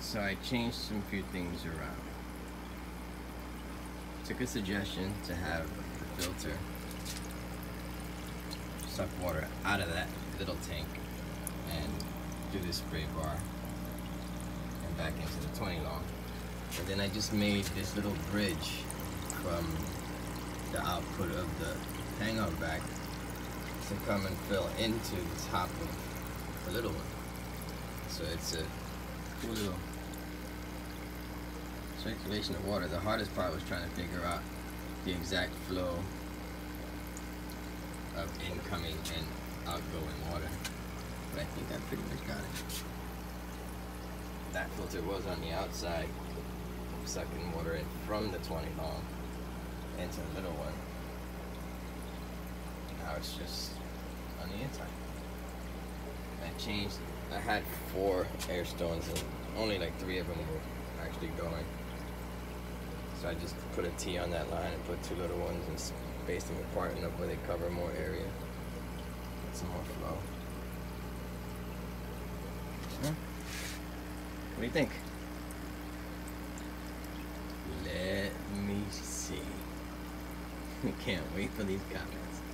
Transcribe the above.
So I changed some few things around. Took a suggestion to have the filter suck water out of that little tank and do the spray bar and back into the 20 long. And then I just made this little bridge from the output of the hang-on back to come and fill into the top of the little one. So it's a cool little circulation of water. The hardest part was trying to figure out the exact flow of incoming and outgoing water. But I think I pretty much got it. That filter was on the outside, sucking water in from the 20 long into the little one. Now it's just on the inside. I changed, I had 4 air stones and only like 3 of them were actually going. So I just put a T on that line and put 2 little ones and spaced them apart enough where they cover more area. Get some more flow. Huh? What do you think? Let me see. Can't wait for these comments.